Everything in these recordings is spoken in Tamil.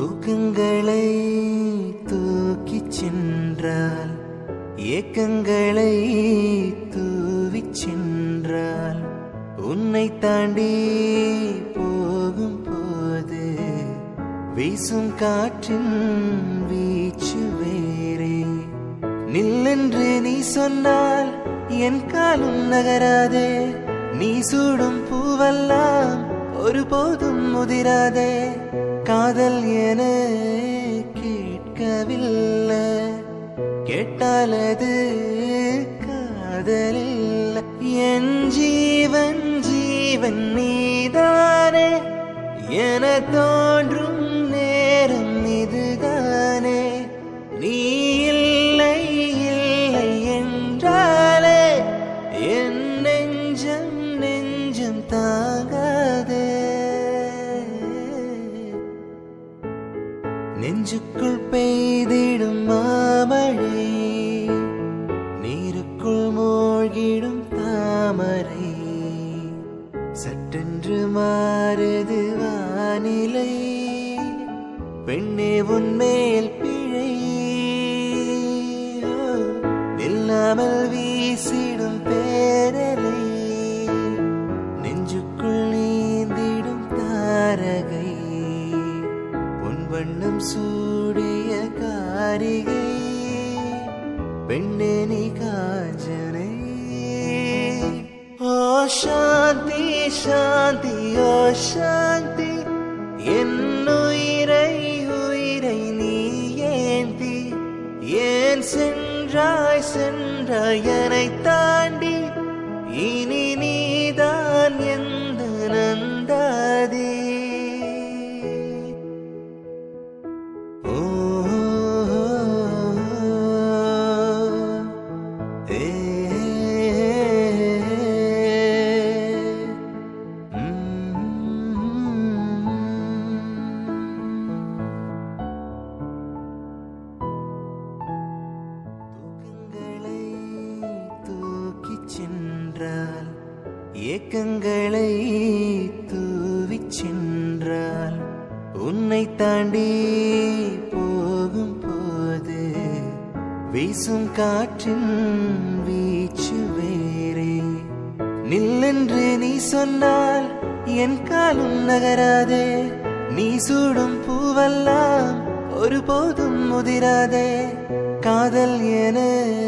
தூக்கங்களை தூக்கிச் சென்றால் ஏக்கங்களை தூவிச் சென்றால் உன்னை தாண்டி போகும் போது வீசும் காற்றின் வீச்சு வேறே. நில்லென்று நீ சொன்னால் என் காலும் நகராதே, நீ சூடும் பூவெல்லாம் ஒருபோதும் முதிராதே. காதல் என கேட்கவில்லை, கேட்டால் அது காதலில்லை. என் ஜீவன் ஜீவன் நீதானே, என தோன்றும் நேரம் இதுதானே. நீ இல்லை இல்லை என்றாலே என் நெஞ்சம் நெஞ்சம் தாங்காதே. நெஞ்சுக்குள் பெய்திடும் மாமழை, நீருக்குள் மூழ்கிடும் தாமரை. சட்டென்று மாறுது வானிலை, பெண்ணே உன்மேல் பிழை. நில்லாமல் வீசிடும் பேரலை, நெஞ்சுக்குள் நீந்திடும் தாரகை. பொன்வண்ணம் சூடிய காரிகை, பெண்ணே நீ காஞ்சனை. ஓ சாந்தி சாந்தி ஓ சாந்தி, என் உயிரை உயிரை நீ ஏந்தி. ஏன் சென்றாய் சென்றாய் என்னை தாண்டி, இனி நீதான் எந்த நந்தாதி. சென்றால் ஏக்கங்களை தூவிச் சென்றால் உன்னை தாண்டி போகும் போது வீசும் காற்றின் வீச்சு வேறே. நில்லென்று நீ சொன்னால் என் காலும் நகராதே, நீ சூடும் பூவெல்லாம் ஒருபோதும் முதிராதே. காதல் என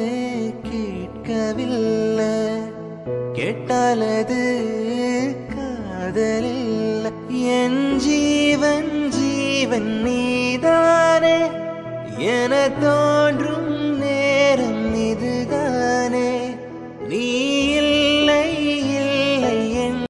கேட்கவில்லை, கேட்டால் அது காதலில்லை. என் ஜீவன் ஜீவன் நீதானே, என